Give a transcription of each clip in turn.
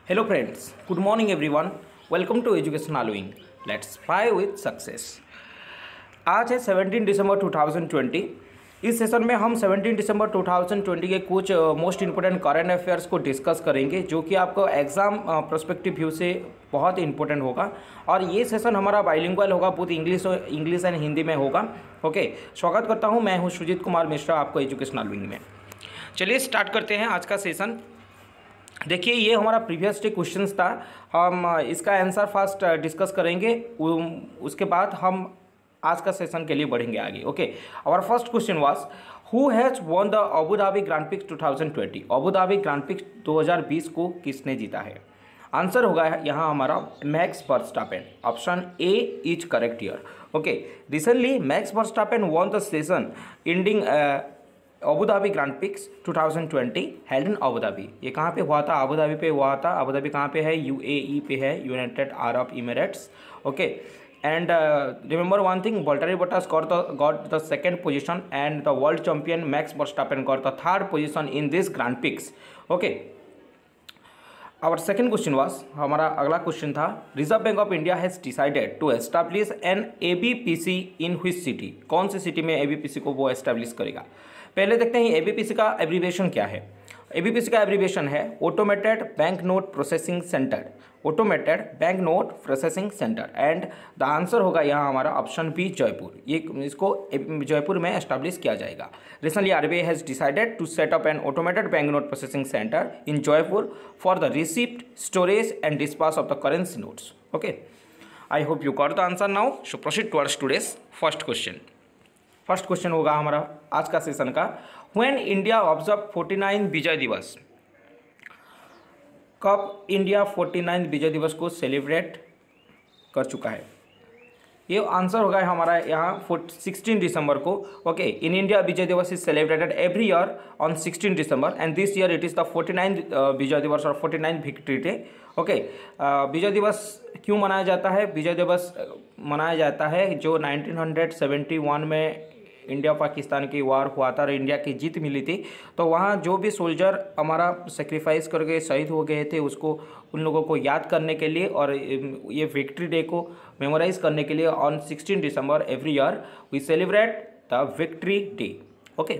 Hello friends, good morning everyone. Welcome to Education Allowing. Let's fly with success. आज है 17 दिसंबर 2020। इस session में हम 17 दिसंबर 2020 के कुछ मोस्ट इंपॉर्टेंट करंट अफेयर्स को डिस्कस करेंगे जो कि आपको एग्ज़ाम पर्सपेक्टिव व्यू से बहुत इंपॉर्टेंट होगा। और ये सेशन हमारा बाइलिंगुअल होगा, बहुत इंग्लिश एंड हिंदी में होगा। ओके, स्वागत करता हूँ, मैं हूँ सुजीत कुमार मिश्रा आपको एजुकेशन अलाउइंग में। चलिए स्टार्ट करते हैं आज का सेशन। देखिए, ये हमारा प्रीवियस डे क्वेश्चंस था, हम इसका आंसर फर्स्ट डिस्कस करेंगे, उसके बाद हम आज का सेशन के लिए बढ़ेंगे आगे। Okay, our first question was who has won the Abu Dhabi Grand Prix 2020। Abu Dhabi Grand Prix 2020 को किसने जीता है? आंसर होगा यहाँ हमारा Max Verstappen. Option A is correct here. Okay, recently Max Verstappen won the session ending Abu Dhabi Grand Prix 2020 हेल्ड Abu Dhabi धाबी। ये कहाँ पे हुआ था? अबू धाबी पे हुआ था। अबू धाबी कहाँ पे है? यूएई पे है, United Arab Emirates. Okay, and remember one thing, Valtteri Bottas got the second position and the world champion Max Verstappen got the third position in this Grand Prix. Okay, our second question was, हमारा अगला question था, Reserve Bank of India has decided to establish an ABPC in which city. कौन सी city में एबीपीसी को वो establish करेगा? पहले देखते हैं एबीपीसी का एब्रीविएशन क्या है। एबीपीसी का एब्रीविएशन है automated bank note processing centre. Automated bank note processing centre, and the answer होगा यहाँ हमारा ऑप्शन बी जयपुर। ये इसको जयपुर में एस्टैब्लिश किया जाएगा। Recently RBI has decided to set up an automated bank note processing centre in Jaipur for the receipt, storage and dispatch of the currency notes. Okay, I hope you got the answer now. So proceed towards today's first question. First question होगा हमारा आज का session का, when India observe 49 Vijay दिवस। कब India 49 Vijay दिवस को celebrate कर चुका है? ये आंसर होगा हमारा यहाँ 16 दिसंबर को। Okay, in India Vijay Diwas is celebrated every year on 16 December and this year it is the 49 Vijay Diwas और 49 विक्ट्री डे। ओके, विजय दिवस क्यों मनाया जाता है? विजय दिवस मनाया जाता है जो 1971 में इंडिया पाकिस्तान की वार हुआ था और इंडिया की जीत मिली थी, तो वहाँ जो भी सोल्जर हमारा सेक्रीफाइस करके शहीद हो गए थे उसको, उन लोगों को याद करने के लिए और ये विक्ट्री डे को मेमोराइज करने के लिए on 16 December every year we celebrate the victory day. Okay,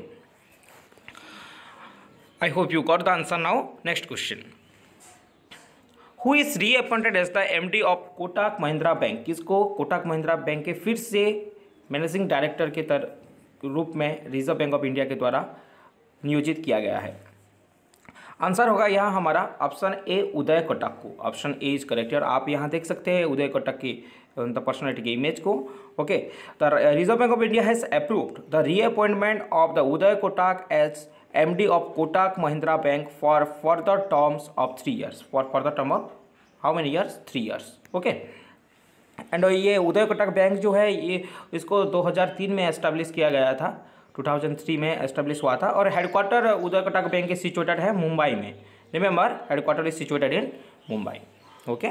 I hope you got the answer now. Next question, who is reappointed as the MD of Kotak Mahindra bank. किसको कोटक महिंद्रा बैंक के फिर से managing director के रूप में रिजर्व बैंक ऑफ इंडिया के द्वारा नियोजित किया गया है? आंसर होगा यहाँ हमारा ऑप्शन ए उदय कोटक को। Option A is correct. और आप यहाँ देख सकते हैं उदय कोटक की द पर्सनैलिटी की इमेज को। Okay, the Reserve Bank of India has approved the reappointment of the Uday Kotak as MD of Kotak Mahindra bank for further terms of 3 years। For further term of how many years? 3 years। Okay, and ये Uday Kotak bank जो है ये इसको 2003 में establish किया गया था, 2003 में एस्टेब्लिश हुआ था और हेडक्वार्टर उदय कोटक बैंक के सिचुएटेड है मुंबई में। Remember, headquarter is situated in Mumbai. Okay,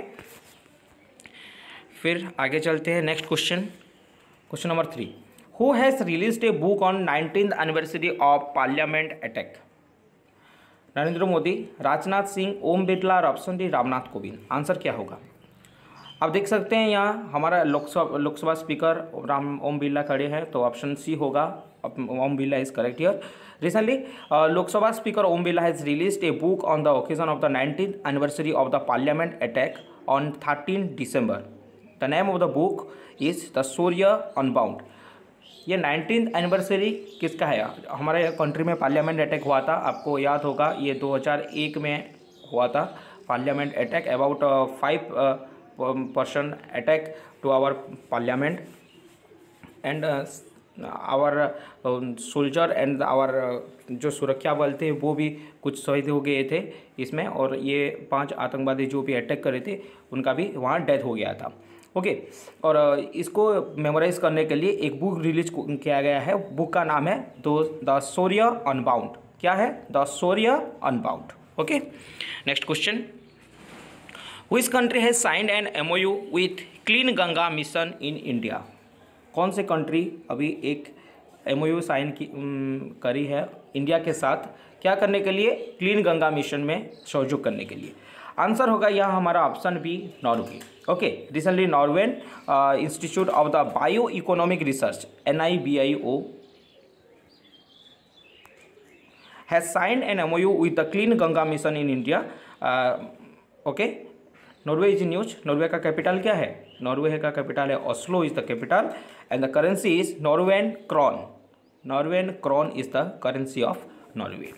फिर आगे चलते हैं। Next question, question number 3, who has released a book on 19th anniversary of parliament attack. Narendra Modi, Rajnath Singh, Om Birla और option D Ramnath Kovind. Answer क्या होगा? आप देख सकते हैं यहाँ हमारा लोकसभा स्पीकर ओम बिरला खड़े हैं, तो ऑप्शन सी होगा, Om Birla is correct here. Recently Lok Sabha speaker Om Birla has released a book on the occasion of the 19th anniversary of the parliament attack on 13 December. The name of the book is the Shaurya unbound. ये 19th anniversary किसका है? हमारे country में parliament attack हुआ था, आपको याद होगा, ये 2001 में हुआ था parliament attack. About 5% attack to our parliament and our soldier and our जो सुरक्षा बल थे वो भी कुछ शहीद हो गए थे इसमें, और ये 5 आतंकवादी जो भी अटैक करे थे उनका भी वहाँ डेथ हो गया था। ओके, और इसको मेमोराइज करने के लिए एक बुक रिलीज किया गया है। बुक का नाम है द शौर्य अनबाउंड। क्या है? The Shaurya unbound. Okay, next question, Which country has signed an MOU with clean Ganga mission in India. कौन से कंट्री अभी एक MOU साइन करी है इंडिया के साथ, क्या करने के लिए? क्लीन गंगा मिशन में सहयोग करने के लिए। आंसर होगा यहाँ हमारा option B, Norway. Okay, recently Norwegian institute of the bio economic research NIBIO has signed an MOU with the Clean Ganga Mission in India. Okay, Norway is news. Norway का capital क्या है? Norway का capital है Oslo is the capital and the currency is Norwegian krone. Norwegian krone is the currency of Norway.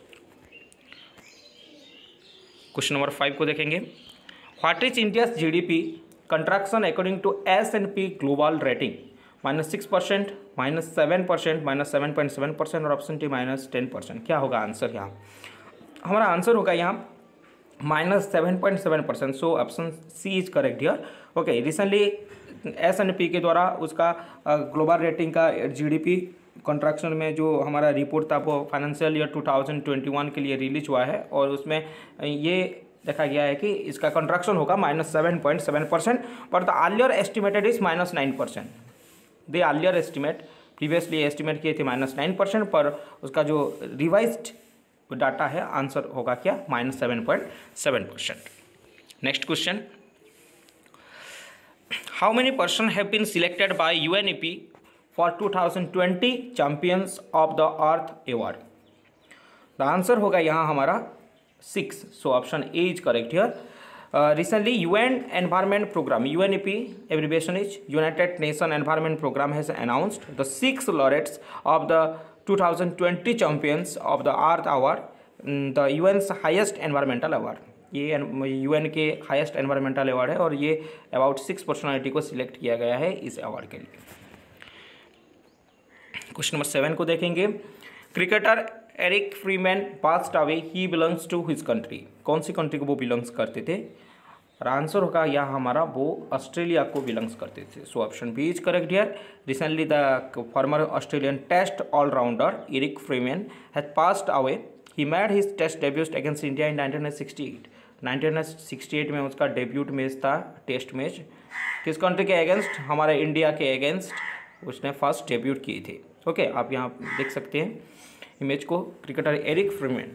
Question number 5 को देखेंगे। What is India's GDP contraction according to S&P global rating? -6%, -7%, -7.7% और option T -10%। क्या होगा answer यहाँ? हमारा answer होगा यहाँ -7.7%। So option C is correct here. Okay, recently S&P के द्वारा उसका ग्लोबल रेटिंग का GDP कंट्रैक्शन में जो हमारा रिपोर्ट था वो फाइनेंशियल ईयर 2021 के लिए रिलीज हुआ है और उसमें ये देखा गया है कि इसका कंट्रैक्शन होगा -7.7%, पर the earlier estimated is -9%। They earlier estimate previously estimate किए थे -9%, पर उसका जो रिवाइज्ड डाटा है आंसर होगा क्या? -7.7%। Next question, how many person have been selected by UNEP for 2020 champions of the earth award? The answer होगा यहाँ हमारा 6। So option A is correct here. Recently, UN Environment Program (UNEP) abbreviation is United Nations Environment Program has announced the 6 laureates of the 2020 Champions of the Earth Award, the UN's highest environmental award। ये UN के highest environmental award है और ये about 6 personality को select किया गया है इस अवार्ड के लिए। क्वेश्चन नंबर 7 को देखेंगे। Cricketer Eric Freeman passed away, he belongs to his country? कौन सी कंट्री को वो बिलोंग्स करते थे? और आंसर होगा यहाँ हमारा वो ऑस्ट्रेलिया को बिलोंग्स करते थे। So option B is correct here. Recently the former Australian test allrounder Eric Freeman has passed away. He made his test debut against India in 1968। 1968 में उसका डेब्यूट मैच था, टेस्ट मैच। किस country के against? हमारे India के against उसने first debut किए थे। ओके, आप यहाँ देख सकते हैं इमेज को। Cricketer Eric Freeman.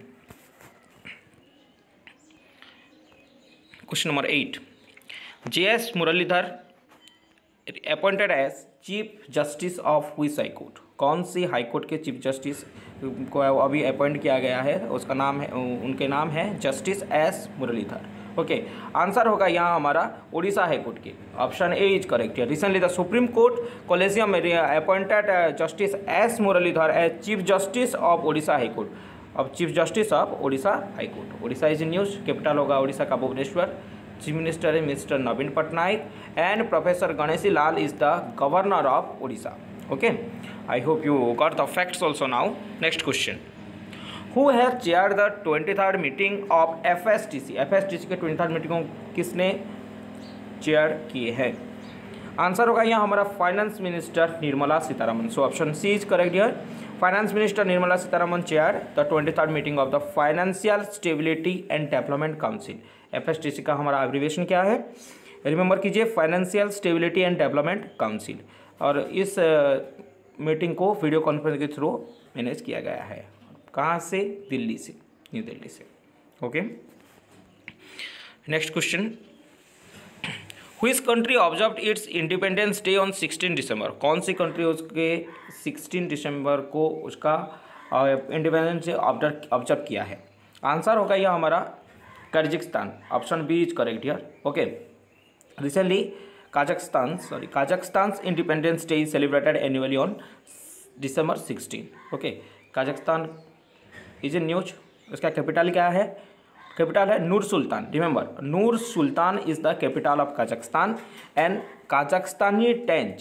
Question number 8, JS Muralidhar appointed as chief justice of which high court? कौन सी हाई कोर्ट के चीफ जस्टिस को अभी अपॉइंट किया गया है? उसका नाम है, उनके नाम है justice S Muralidhar. Okay, answer होगा यहाँ हमारा उड़ीसा हाई कोर्ट के। ऑप्शन ए इज करेक्ट है। Recently the supreme court collegium appointed justice S Muralidhar as chief justice of Orissa high court. अब chief justice of Orissa high court. Orissa is in news. Capital होगा उड़ीसा का Bhubaneswar. Chief minister है mister Naveen Patnaik and professor Ganeshi Lal is the governor of Orissa. Okay, I hope you got the facts also now. Next question, who has chair the 23rd meeting of FSTC? FSTC के 23rd meeting को किसने chair किए हैं? Answer होगा यहाँ हमारा finance minister Nirmala Sitharaman. So option C is correct here. Finance minister Nirmala Sitharaman chair the 23rd meeting of the financial stability and development council. FSTC का हमारा एब्रीविएशन क्या है? रिमेंबर कीजिए, financial stability and development council. और इस मीटिंग को वीडियो कॉन्फ्रेंस के through manage किया गया है। कहाँ से? दिल्ली से, न्यू दिल्ली से। Okay, next question, which country observed its independence day on 16 December? कौन सी कंट्री उसके 16 दिसंबर को उसका इंडिपेंडेंस डे ऑब्जर्व किया है? आंसर होगा यह हमारा Kazakhstan. Option B is correct here. Okay, recently Kazakhstan independence day is celebrated annually on December 16। ओके, काजाकिस्तान इज इन न्यूज। उसका कैपिटल क्या है? कैपिटल है Nur Sultan. Remember, Nur Sultan is the capital of Kazakhstan and Kazakhstani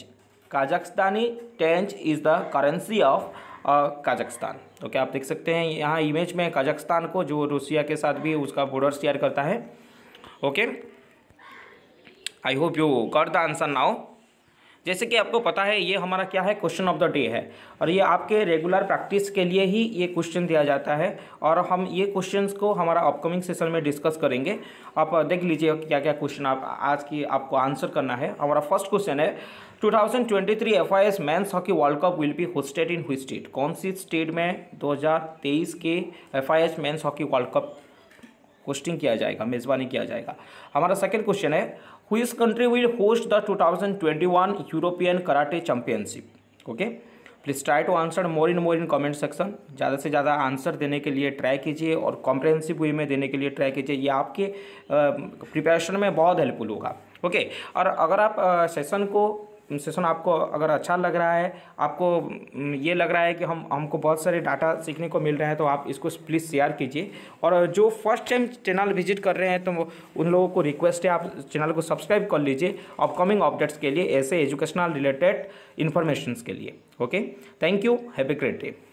tenge is the currency of Kazakhstan. Okay, आप देख सकते हैं यहाँ इमेज में काजाकिस्तान को, जो रूसिया के साथ भी उसका बॉर्डर शेयर करता है। Okay, I hope you got the answer now. जैसे कि आपको पता है ये हमारा क्या है, क्वेश्चन ऑफ द डे है और ये आपके रेगुलर प्रैक्टिस के लिए ही ये क्वेश्चन दिया जाता है और हम ये क्वेश्चंस को हमारा अपकमिंग सेशन में डिस्कस करेंगे। आप देख लीजिए क्या क्या क्वेश्चन आप आज की आपको आंसर करना है। हमारा फर्स्ट क्वेश्चन है 2023 FIS men's hockey world cup will be hosted in which state? कौन सी स्टेट में 2023 के FIS men's hockey world cup hosting किया जाएगा, मेज़बानी किया जाएगा। हमारा सेकंड क्वेश्चन है, which country will host the 2021 European karate championship. Okay, please try to answer more in comment section. ज़्यादा से ज़्यादा आंसर देने के लिए ट्राई कीजिए और कॉम्प्रहेंसिव वे में देने के लिए ट्राई कीजिए, ये आपके प्रिपरेशन में बहुत हेल्पफुल होगा। ओके, और अगर आप सेशन आपको अगर अच्छा लग रहा है, आपको ये लग रहा है कि हमको बहुत सारे डाटा सीखने को मिल रहे हैं, तो आप इसको प्लीज़ शेयर कीजिए। और जो फर्स्ट टाइम चैनल विजिट कर रहे हैं, तो उन लोगों को रिक्वेस्ट है आप चैनल को सब्सक्राइब कर लीजिए अपकमिंग अपडेट्स के लिए, ऐसे एजुकेशनल रिलेटेड इन्फॉर्मेशंस के लिए। Okay, thank you, have a great day.